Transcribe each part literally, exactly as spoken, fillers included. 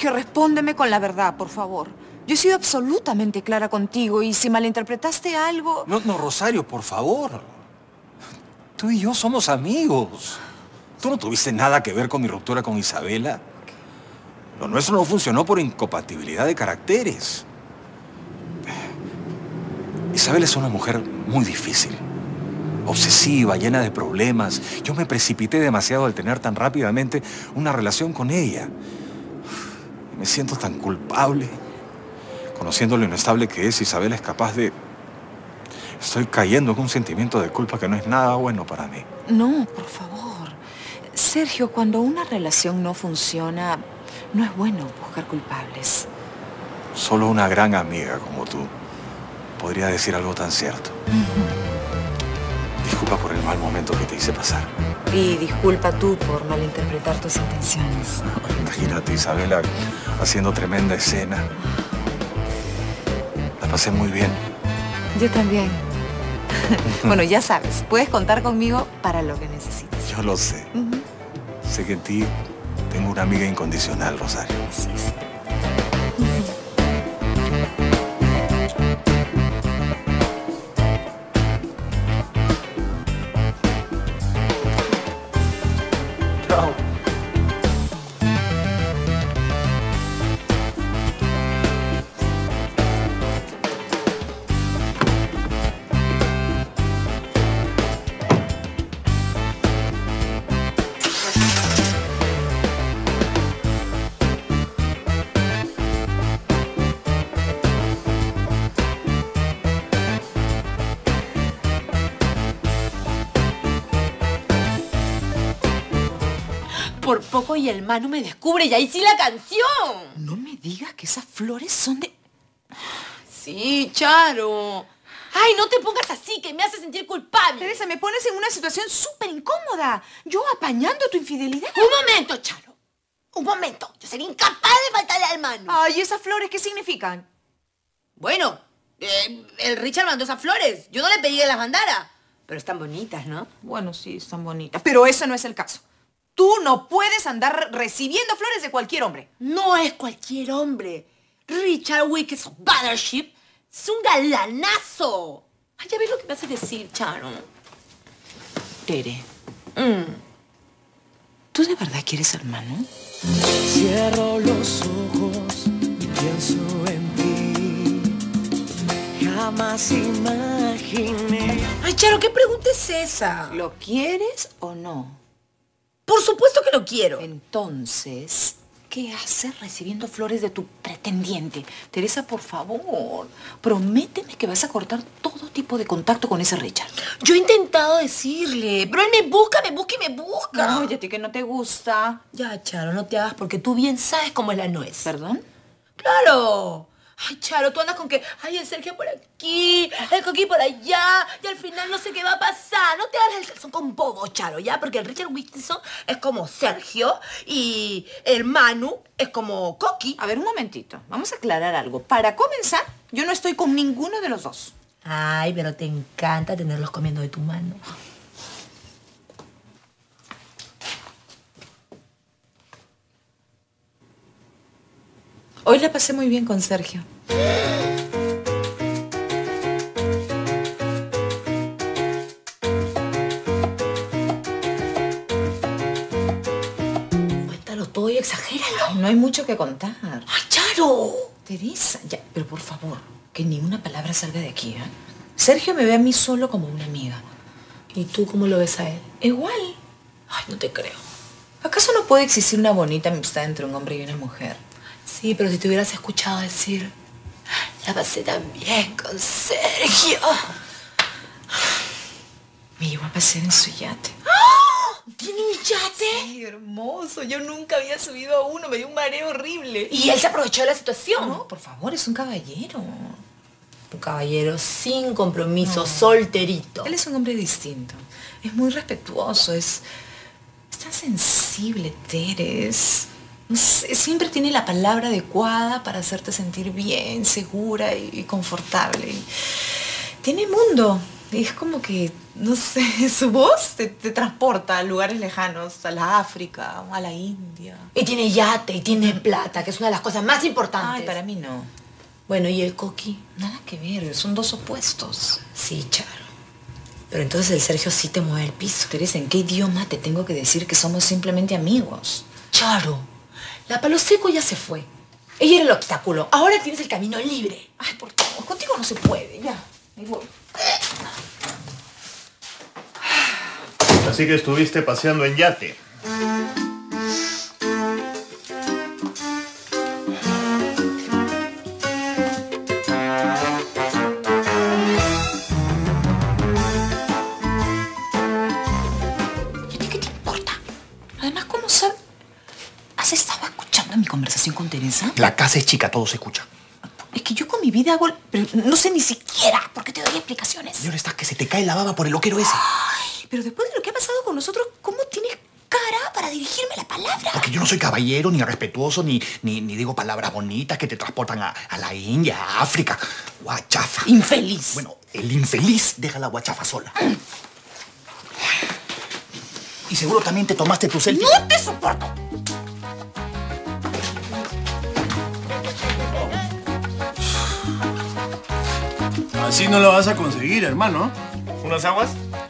Sergio, respóndeme con la verdad, por favor. Yo he sido absolutamente clara contigo y si malinterpretaste algo... No, no, Rosario, por favor. Tú y yo somos amigos. Tú no tuviste nada que ver con mi ruptura con Isabela. Lo nuestro no funcionó por incompatibilidad de caracteres. Isabela es una mujer muy difícil. Obsesiva, llena de problemas. Yo me precipité demasiado al tener tan rápidamente una relación con ella. Me siento tan culpable. Conociendo lo inestable que es, Isabela es capaz de... Estoy cayendo en un sentimiento de culpa que no es nada bueno para mí. No, por favor. Sergio, cuando una relación no funciona, no es bueno buscar culpables. Solo una gran amiga como tú podría decir algo tan cierto. Uh-huh. Disculpa por el mal momento que te hice pasar. Y disculpa tú por malinterpretar tus intenciones. Imagínate, Isabela, haciendo tremenda escena. La pasé muy bien. Yo también. Bueno, ya sabes, puedes contar conmigo para lo que necesites. Yo lo sé. Uh-huh. Sé que en ti tengo una amiga incondicional, Rosario. Así es. Chao. Por poco y el Manu me descubre y ahí sí la canción. No me digas que esas flores son de... Sí, Charo. Ay, no te pongas así, que me hace sentir culpable. Teresa, me pones en una situación súper incómoda. Yo apañando tu infidelidad. Un momento, Charo. Un momento. Yo sería incapaz de faltarle al Manu. Ay, ¿esas flores qué significan? Bueno, eh, el Richard mandó esas flores. Yo no le pedí que las mandara. Pero están bonitas, ¿no? Bueno, sí, están bonitas. Pero ese no es el caso. Tú no puedes andar recibiendo flores de cualquier hombre. No es cualquier hombre. Richard Wickes of Battleship es un galanazo. Ay, ya ves lo que me hace decir, Charo. Tere, Mm. ¿tú de verdad quieres al Manu? Cierro los ojos y pienso en ti. Jamás imaginé. Ay, Charo, ¿qué pregunta es esa? ¿Lo quieres o no? Por supuesto que lo quiero. Entonces, ¿qué haces recibiendo flores de tu pretendiente? Teresa, por favor, prométeme que vas a cortar todo tipo de contacto con ese Richard. Yo he intentado decirle, pero él me busca, me busca y me busca. No, y a ti que no te gusta. Ya, Charo, no te hagas porque tú bien sabes cómo es la nuez. ¿Perdón? ¡Claro! Ay, Charo, tú andas con que, ay, el Sergio por aquí, el Coqui por allá, y al final no sé qué va a pasar. No te hagas el calzón con bobo, Charo, ¿ya? Porque el Richard Wilkinson es como Sergio y el Manu es como Coqui. A ver, un momentito. Vamos a aclarar algo. Para comenzar, yo no estoy con ninguno de los dos. Ay, pero te encanta tenerlos comiendo de tu mano. Hoy la pasé muy bien con Sergio. Cuéntalo todo y exagéralo. No hay mucho que contar. ¡Ay, Charo! Teresa, ya, pero por favor, que ni una palabra salga de aquí, ¿eh? Sergio me ve a mí solo como una amiga. ¿Y tú cómo lo ves a él? Igual. Ay, no te creo. ¿Acaso no puede existir una bonita amistad entre un hombre y una mujer? Sí, pero si te hubieras escuchado decir, la pasé tan bien con Sergio. Me llevó a pasear en su yate. ¡Oh! ¿Tiene un yate? Sí, hermoso. Yo nunca había subido a uno. Me dio un mareo horrible. Y él se aprovechó de la situación. No, por favor, es un caballero. Un caballero sin compromiso, no. Solterito. Él es un hombre distinto. Es muy respetuoso. Es, es tan sensible, Teres. No sé, siempre tiene la palabra adecuada para hacerte sentir bien, segura y, y confortable. Y tiene mundo. Es como que No sé, su voz te, te transporta a lugares lejanos, a la África, a la India. Y tiene yate, y tiene plata, que es una de las cosas más importantes. Ay, para mí no. Bueno, ¿y el Coqui? Nada que ver, son dos opuestos. Sí, Charo. Pero entonces el Sergio sí te mueve el piso. Teresa, ¿en qué idioma te tengo que decir que somos simplemente amigos? Charo, la Palo Seco ya se fue. Ella era el obstáculo. Ahora tienes el camino libre. Ay, por favor, contigo no se puede, ya. Me voy. Así que estuviste paseando en yate. ¿Y a ti qué te importa? Además, ¿cómo sabes? ¿Has estado escuchando mi conversación con Teresa? La casa es chica, todo se escucha. Es que yo con mi vida hago... Pero no sé ni siquiera por qué te doy explicaciones. Y ahora estás que se te cae la baba por el loquero ese. Ay, pero después de lo que ha pasado con nosotros, ¿cómo tienes cara para dirigirme la palabra? Porque yo no soy caballero, ni respetuoso, ni, ni, ni digo palabras bonitas que te transportan a, a la India, a África. Guachafa. Infeliz. Bueno, el infeliz deja la guachafa sola. Y seguro también te tomaste tu selfie. ¡No te soporto! Así no lo vas a conseguir, hermano. ¿Unas aguas?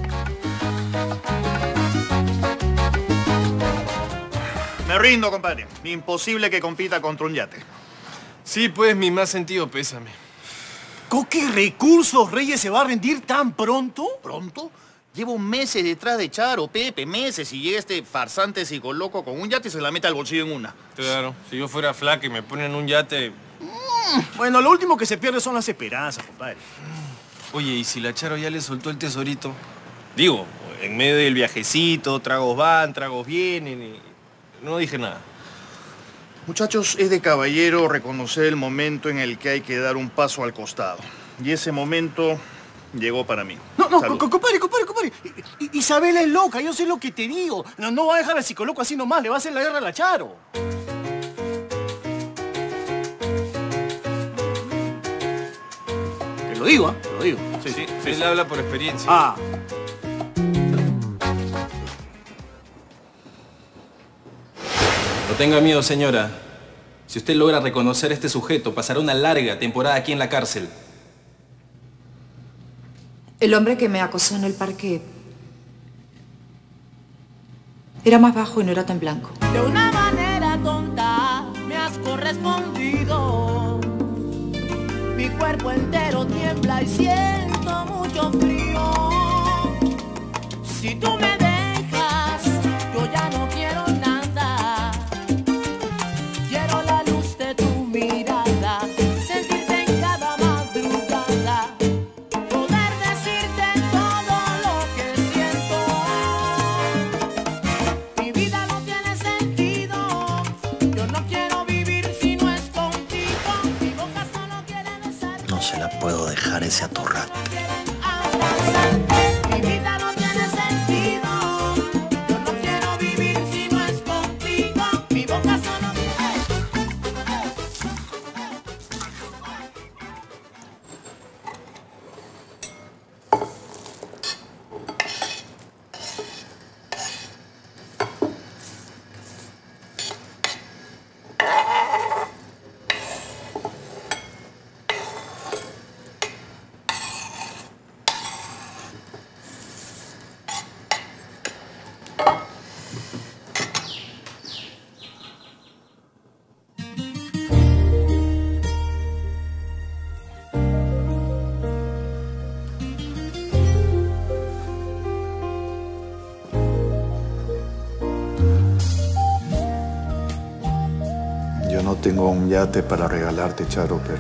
Me rindo, compadre. Imposible que compita contra un yate. Sí, pues, mi más sentido pésame. ¿Con qué recursos Reyes se va a rendir tan pronto? ¿Pronto? Llevo meses detrás de Charo, Pepe, meses, y llega este farsante psicoloco con un yate y se la mete al bolsillo en una. Claro, si yo fuera flaca y me ponen un yate... Bueno, lo último que se pierde son las esperanzas, compadre. Oye, ¿y si la Charo ya le soltó el tesorito? Digo, en medio del viajecito, tragos van, tragos vienen y... No dije nada. Muchachos, es de caballero reconocer el momento en el que hay que dar un paso al costado. Y ese momento llegó para mí. No, no, Salud. co- compadre, compadre, compadre. I- I- Isabela es loca, yo sé lo que te digo. No, no va a dejar al psicólogo así nomás, le va a hacer la guerra a la Charo. Te lo digo, ¿ah? Te lo digo. Sí, sí, sí. Él habla por experiencia. Ah, No tenga miedo, señora. Si usted logra reconocer a este sujeto, pasará una larga temporada aquí en la cárcel. El hombre que me acosó en el parque era más bajo y no era tan blanco. De una manera tonta me has correspondido. Mi cuerpo entero tiembla y siento mucho frío. Si tú me dejas, yo ya no quiero nada. Quiero la luz de tu mirada, sentirte en cada madrugada, poder decirte todo lo que siento. Mi vida no tiene sentido, yo no quiero vivir si no es contigo. Mi boca solo quiere besarte. No se la puedo dejar ese atorrante. Mi vida no tiene sentido, yo no quiero vivir si no es contigo. Mi boca solo Yo no tengo un yate para regalarte, Charo, pero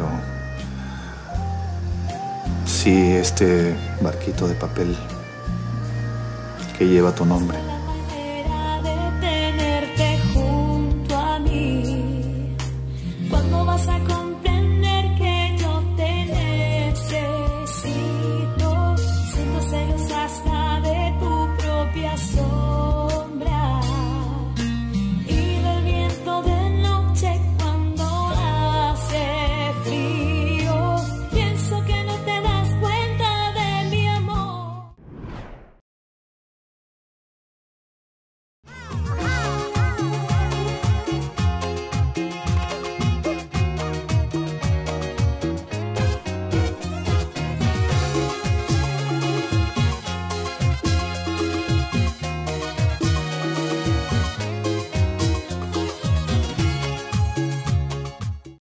sí este barquito de papel que lleva tu nombre.